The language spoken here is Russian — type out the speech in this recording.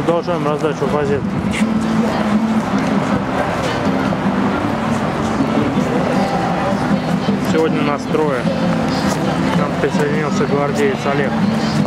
Продолжаем раздачу газет. Сегодня нас трое. К нам присоединился гвардеец Олег.